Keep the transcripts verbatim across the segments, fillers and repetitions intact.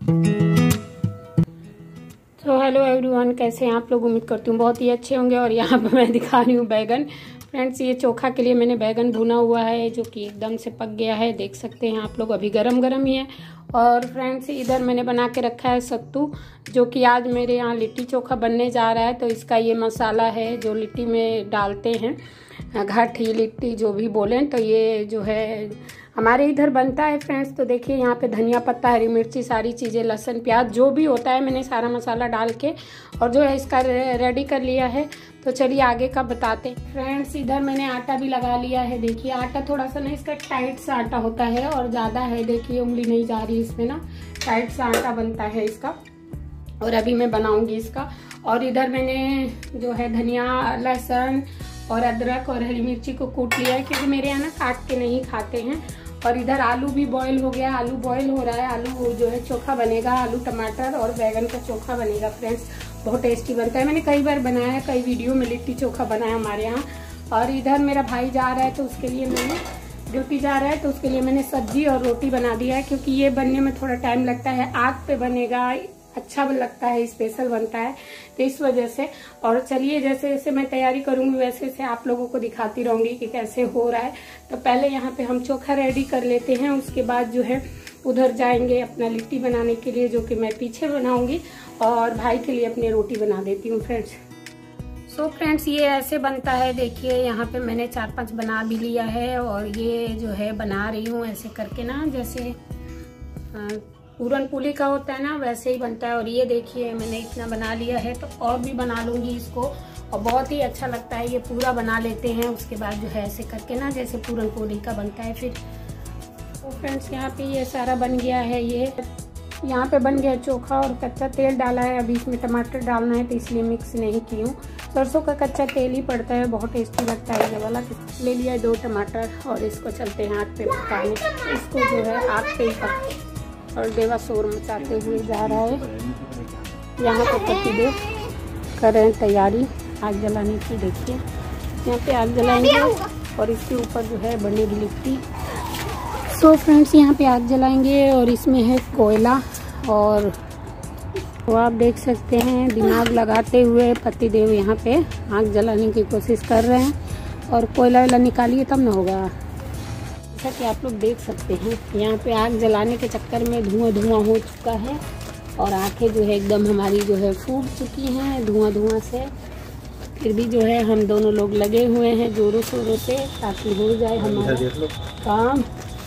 तो hello everyone, कैसे हैं आप लोग। उम्मीद करती हूँ बहुत ही अच्छे होंगे। और यहाँ पे मैं दिखा रही हूँ बैगन। फ्रेंड्स, ये चोखा के लिए मैंने बैगन भुना हुआ है जो कि एकदम से पक गया है, देख सकते हैं आप लोग, अभी गरम गरम ही है। और फ्रेंड्स, इधर मैंने बना के रखा है सत्तू, जो कि आज मेरे यहाँ लिट्टी चोखा बनने जा रहा है। तो इसका ये मसाला है जो लिट्टी में डालते हैं, घाटी लिट्टी जो भी बोलें, तो ये जो है हमारे इधर बनता है फ्रेंड्स। तो देखिए यहाँ पे धनिया पत्ता, हरी मिर्ची, सारी चीज़ें, लहसुन, प्याज, जो भी होता है मैंने सारा मसाला डाल के और जो है इसका रेडी कर लिया है। तो चलिए आगे का बताते हैं। फ्रेंड्स, इधर मैंने आटा भी लगा लिया है। देखिए आटा थोड़ा सा ना इसका टाइट सा आटा होता है और ज़्यादा है, देखिए उंगली नहीं जा रही इसमें ना, टाइट सा आटा बनता है इसका। और अभी मैं बनाऊंगी इसका। और इधर मैंने जो है धनिया, लहसुन और अदरक और हरी मिर्ची को कूट लिया है, क्योंकि मेरे यहाँ ना काट के नहीं खाते हैं। और इधर आलू भी बॉईल हो गया, आलू बॉईल हो रहा है। आलू जो है चोखा बनेगा, आलू टमाटर और बैगन का चोखा बनेगा फ्रेंड्स, बहुत टेस्टी बनता है। मैंने कई बार बनाया है, कई वीडियो में लिट्टी चोखा बनाया हमारे यहाँ। और इधर मेरा भाई जा रहा है तो उसके लिए मैंने ड्यूटी जा रहा है तो उसके लिए मैंने सब्जी और रोटी बना दिया है, क्योंकि ये बनने में थोड़ा टाइम लगता है, आग पे बनेगा, अच्छा लगता है, स्पेशल बनता है, तो इस वजह से। और चलिए जैसे जैसे मैं तैयारी करूंगी वैसे वैसे आप लोगों को दिखाती रहूंगी कि कैसे हो रहा है। तो पहले यहाँ पे हम चोखा रेडी कर लेते हैं, उसके बाद जो है उधर जाएंगे अपना लिट्टी बनाने के लिए, जो कि मैं पीछे बनाऊंगी, और भाई के लिए अपनी रोटी बना देती हूँ फ्रेंड्स। सो so फ्रेंड्स, ये ऐसे बनता है। देखिए यहाँ पे मैंने चार पांच बना भी लिया है, और ये जो है बना रही हूँ ऐसे करके ना, जैसे पूरन पुली का होता है ना, वैसे ही बनता है। और ये देखिए मैंने इतना बना लिया है, तो और भी बना लूंगी इसको, और बहुत ही अच्छा लगता है। ये पूरा बना लेते हैं, उसके बाद जो है ऐसे करके ना, जैसे पूरन पुली का बनता है फिर। तो फ्रेंड्स, यहाँ पे ये सारा बन गया है। ये यहाँ पे बन गया चोखा, और कच्चा तेल डाला है। अभी इसमें टमाटर डालना है तो इसलिए मिक्स नहीं की हूँ। सरसों का कच्चा तेल ही पड़ता है, बहुत टेस्टी लगता है ये वाला। ले लिया है दो टमाटर, और इसको चलते हैं आग पे पकाने। इसको जो है आग पे ही पक और देवा शोर मचाते हुए जा रहा है। यहाँ पर पतिदेव कर रहे हैं तैयारी आग जलाने की। देखिए यहाँ पे आग जलाएंगे और इसके ऊपर जो है बनेगी लिट्टी। सो फ्रेंड्स, यहाँ पे आग जलाएंगे और इसमें है कोयला, और तो आप देख सकते हैं दिमाग लगाते हुए पतिदेव यहाँ पे आग जलाने की कोशिश कर रहे हैं। और कोयला वाला निकालिए तब ना होगा। जैसा कि आप लोग देख सकते हैं यहाँ पे आग जलाने के चक्कर में धुआं धुआं हो चुका है, और आंखें जो है एकदम हमारी जो है फूट चुकी हैं धुआं धुआं से। फिर भी जो है हम दोनों लोग लगे हुए हैं जोरों शोरों से, ताकि हो जाए हमारा काम।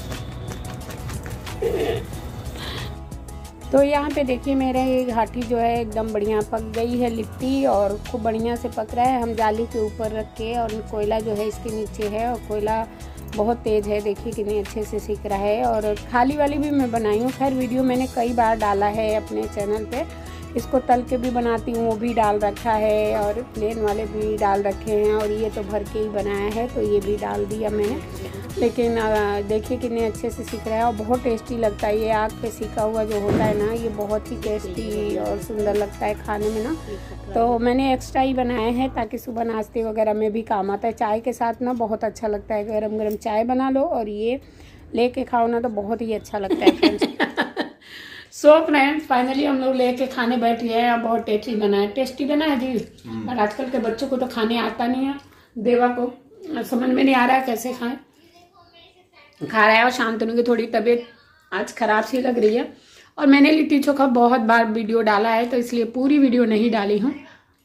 तो यहाँ पे देखिए मेरा ये घाटी जो है एकदम बढ़िया पक गई है लिट्टी, और खूब बढ़िया से पक रहा है। हम जाली के ऊपर रख के, और कोयला जो है इसके नीचे है, और कोयला बहुत तेज़ है, देखिए कितने अच्छे से सीख रहा है। और खाली वाली भी मैं बनाई हूँ, खैर वीडियो मैंने कई बार डाला है अपने चैनल पे। इसको तल के भी बनाती हूँ, वो भी डाल रखा है, और प्लेन वाले भी डाल रखे हैं। और ये तो भर के ही बनाया है, तो ये भी डाल दिया मैंने। लेकिन देखिए कितने अच्छे से सीख रहा है, और बहुत टेस्टी लगता है। ये आग पे सीखा हुआ जो होता है ना, ये बहुत ही टेस्टी और सुंदर लगता है खाने में ना। तो मैंने एक्स्ट्रा ही बनाया है, ताकि सुबह नाश्ते वगैरह में भी काम आता है। चाय के साथ ना बहुत अच्छा लगता है, गरम गरम चाय बना लो और ये लेके खाओ ना, तो बहुत ही अच्छा लगता है फ्रेंड्स। सो फ्रेंड्स, फाइनली हम लोग लेके खाने बैठ गए हैं। बहुत टेस्टी बना है, टेस्टी बना है जी। पर आजकल के बच्चों को तो खाने आता नहीं है, देवा को समझ में नहीं आ रहा है कैसे खाएं। खा रहा है, और शांतनु की थोड़ी तबीयत आज खराब सी लग रही है। और मैंने लिट्टी चोखा बहुत बार वीडियो डाला है, तो इसलिए पूरी वीडियो नहीं डाली हूँ।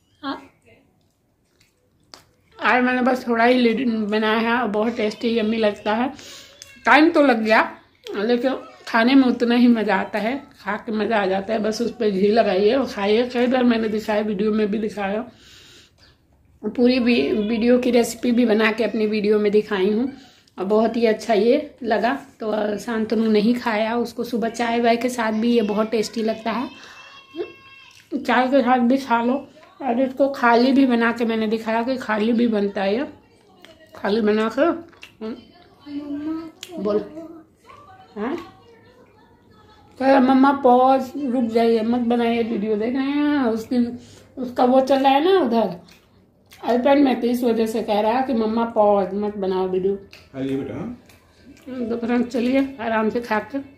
आज मैंने बस थोड़ा ही बनाया है, और बहुत टेस्टी यम्मी लगता है। टाइम तो लग गया, लेकिन खाने में उतना ही मज़ा आता है, खा के मज़ा आ जाता है। बस उस पर घी लगाइए और खाइए। कई बार मैंने दिखाया, वीडियो में भी दिखाया, पूरी वीडियो की रेसिपी भी बना के अपनी वीडियो में दिखाई हूँ, और बहुत ही अच्छा ये लगा। तो शांतनु नहीं खाया, उसको सुबह चाय वाय के साथ भी ये बहुत टेस्टी लगता है, चाय के साथ भी खा लो। और इसको खाली भी बना के मैंने दिखाया कि खाली भी बनता है, ये खाली बना के बोल। हाँ कह मम्मा पॉज, रुक जाइए, मत बनाइए, वीडियो देख रहे हैं। उसकी उसका वो चल रहा है ना उधर आईपैड में, तो इस वजह से कह रहा है कि मम्मा पॉज, मत बनाओ वीडियो। तो फ्रेंड्स चलिए आराम से खा के